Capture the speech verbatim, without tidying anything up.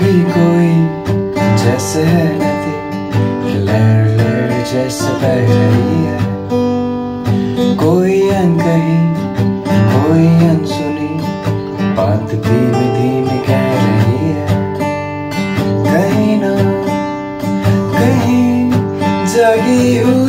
कोई जैसे है नदी, लहर लहर जैसे बह रही है। कोई अनकही कोई अनसुनी बात धीमे धीमे कह रही है। कहीं ना कहीं जागी हुई